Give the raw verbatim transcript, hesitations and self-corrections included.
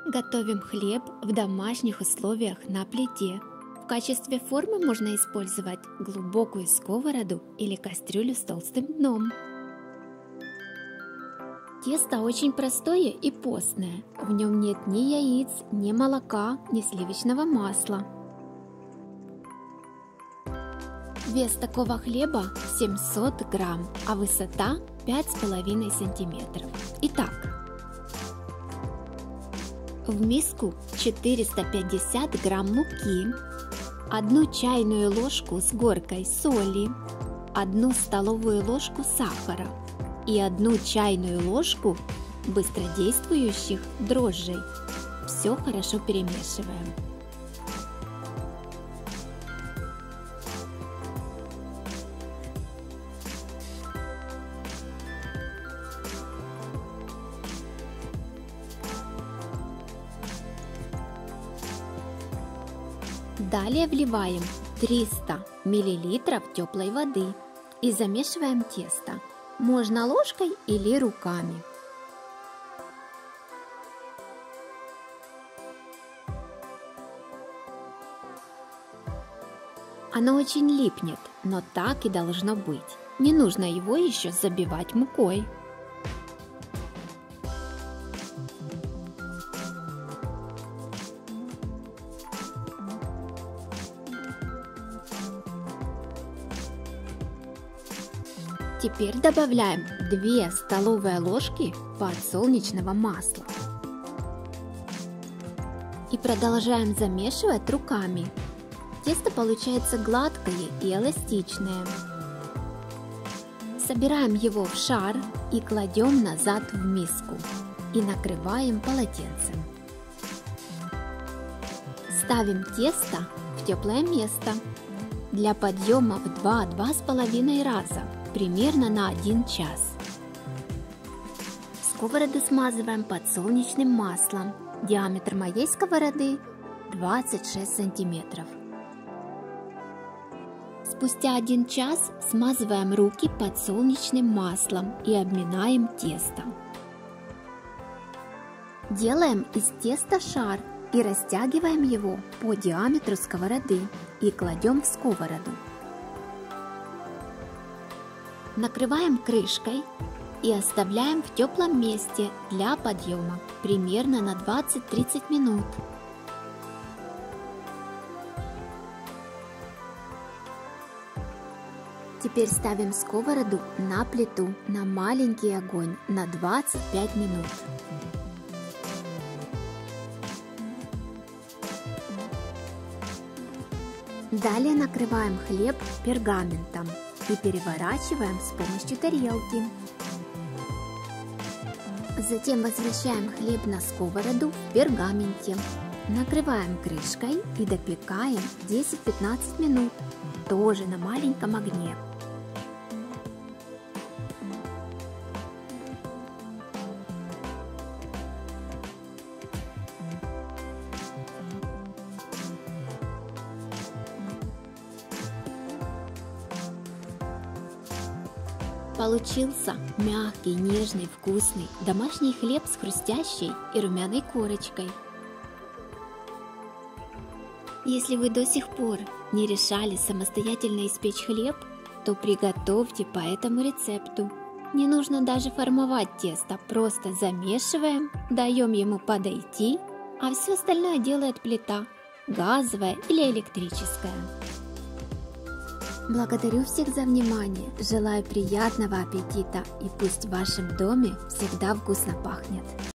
Готовим хлеб в домашних условиях на плите. В качестве формы можно использовать глубокую сковороду или кастрюлю с толстым дном. Тесто очень простое и постное. В нем нет ни яиц, ни молока, ни сливочного масла. Вес такого хлеба семьсот грамм, а высота пять с половиной сантиметров. Итак, в миску четыреста пятьдесят грамм муки, одну чайную ложку с горкой соли, одну столовую ложку сахара и одну чайную ложку быстродействующих дрожжей. Все хорошо перемешиваем. Далее вливаем триста миллилитров теплой воды и замешиваем тесто. Можно ложкой или руками. Оно очень липнет, но так и должно быть. Не нужно его еще забивать мукой. Теперь добавляем две столовые ложки подсолнечного масла и продолжаем замешивать руками. Тесто получается гладкое и эластичное. Собираем его в шар и кладем назад в миску и накрываем полотенцем. Ставим тесто в теплое место для подъема в два-два с половиной раза. Примерно на один час. Сковороду смазываем подсолнечным маслом. Диаметр моей сковороды двадцать шесть сантиметров. Спустя один час смазываем руки подсолнечным маслом и обминаем тесто. Делаем из теста шар и растягиваем его по диаметру сковороды и кладем в сковороду. Накрываем крышкой и оставляем в теплом месте для подъема примерно на двадцать-тридцать минут. Теперь ставим сковороду на плиту на маленький огонь на двадцать пять минут. Далее накрываем хлеб пергаментом и переворачиваем с помощью тарелки. Затем возвращаем хлеб на сковороду в пергаменте. Накрываем крышкой и допекаем десять-пятнадцать минут, тоже на маленьком огне. Получился мягкий, нежный, вкусный домашний хлеб с хрустящей и румяной корочкой. Если вы до сих пор не решали самостоятельно испечь хлеб, то приготовьте по этому рецепту. Не нужно даже формовать тесто, просто замешиваем, даем ему подойти, а все остальное делает плита, газовая или электрическая. Благодарю всех за внимание, желаю приятного аппетита и пусть в вашем доме всегда вкусно пахнет.